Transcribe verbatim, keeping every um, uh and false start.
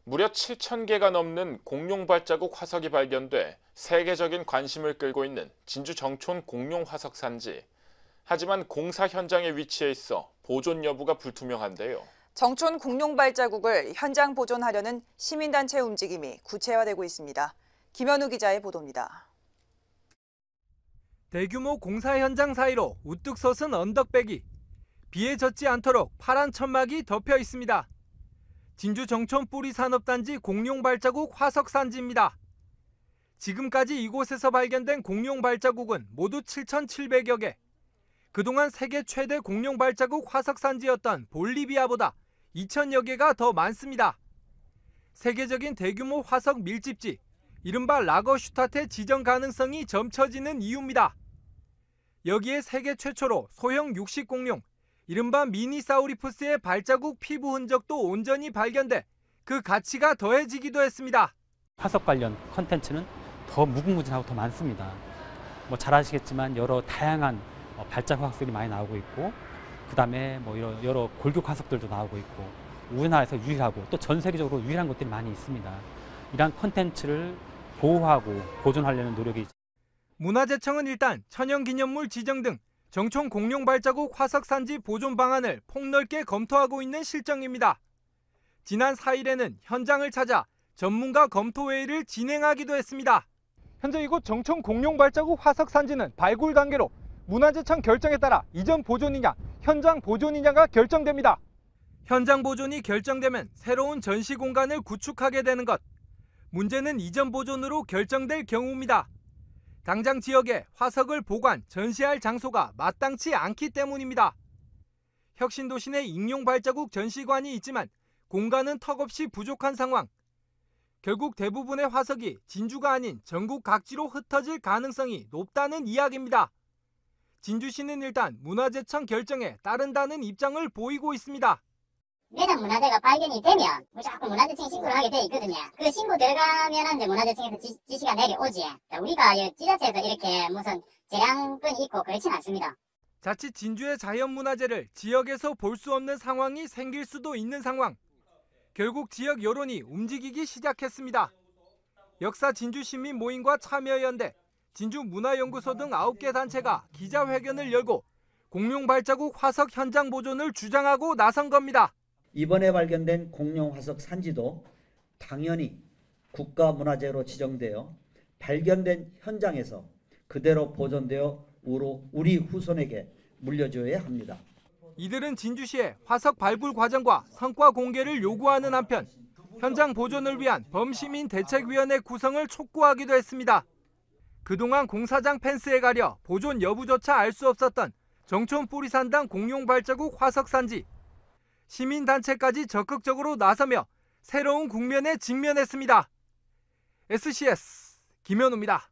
무려 칠천 개가 넘는 공룡 발자국 화석이 발견돼 세계적인 관심을 끌고 있는 진주 정촌 공룡 화석 산지. 하지만 공사 현장에 위치해 있어 보존 여부가 불투명한데요. 정촌 공룡 발자국을 현장 보존하려는 시민단체 움직임이 구체화되고 있습니다. 김현우 기자의 보도입니다. 대규모 공사 현장 사이로 우뚝 솟은 언덕배기. 비에 젖지 않도록 파란 천막이 덮여 있습니다. 진주 정촌 뿌리산업단지 공룡 발자국 화석 산지입니다. 지금까지 이곳에서 발견된 공룡 발자국은 모두 칠천칠백여 개. 그동안 세계 최대 공룡 발자국 화석 산지였던 볼리비아보다 이천여 개가 더 많습니다. 세계적인 대규모 화석 밀집지, 이른바 라거슈타테 지정 가능성이 점쳐지는 이유입니다. 여기에 세계 최초로 소형 육식 공룡, 이른바 미니사우리푸스의 발자국 피부 흔적도 온전히 발견돼 그 가치가 더해지기도 했습니다. 화석 관련 컨텐츠는 더 무궁무진하고 더 많습니다. 뭐 잘 아시겠지만 여러 다양한 발자국 화석들이 많이 나오고 있고, 그다음에 뭐 여러, 여러 골격 화석들도 나오고 있고, 우리나라에서 유일하고 또 전 세계적으로 유일한 것들이 많이 있습니다. 이러한 컨텐츠를 보호하고 보존하려는 노력이. 문화재청은 일단 천연기념물 지정 등 정촌 공룡 발자국 화석 산지 보존 방안을 폭넓게 검토하고 있는 실정입니다. 지난 사 일에는 현장을 찾아 전문가 검토 회의를 진행하기도 했습니다. 현재 이곳 정촌 공룡 발자국 화석 산지는 발굴 단계로 문화재청 결정에 따라 이전 보존이냐, 현장 보존이냐가 결정됩니다. 현장 보존이 결정되면 새로운 전시 공간을 구축하게 되는 것. 문제는 이전 보존으로 결정될 경우입니다. 당장 지역에 화석을 보관, 전시할 장소가 마땅치 않기 때문입니다. 혁신도시 내 익룡 발자국 전시관이 있지만 공간은 턱없이 부족한 상황. 결국 대부분의 화석이 진주가 아닌 전국 각지로 흩어질 가능성이 높다는 이야기입니다. 진주시는 일단 문화재청 결정에 따른다는 입장을 보이고 있습니다. 매장 문화재가 발견이 되면 무조건 문화재청에 신고를 하게 돼 있거든요. 그 신고 들어가면 이제 문화재청에서 지, 지시가 내려오지. 우리가 지자체에서 이렇게 무슨 재량권이 있고 그렇진 않습니다. 자칫 진주의 자연문화재를 지역에서 볼 수 없는 상황이 생길 수도 있는 상황. 결국 지역 여론이 움직이기 시작했습니다. 역사 진주시민 모임과 참여연대, 진주문화연구소 등 아홉 개 단체가 기자회견을 열고 공룡 발자국 화석 현장 보존을 주장하고 나선 겁니다. 이번에 발견된 공룡 화석 산지도 당연히 국가문화재로 지정되어 발견된 현장에서 그대로 보존되어 우리 후손에게 물려줘야 합니다. 이들은 진주시의 화석 발굴 과정과 성과 공개를 요구하는 한편 현장 보존을 위한 범시민 대책위원회 구성을 촉구하기도 했습니다. 그동안 공사장 펜스에 가려 보존 여부조차 알 수 없었던 정촌 뿌리산당 공룡 발자국 화석 산지. 시민단체까지 적극적으로 나서며 새로운 국면에 직면했습니다. 에스씨에스 김현우입니다.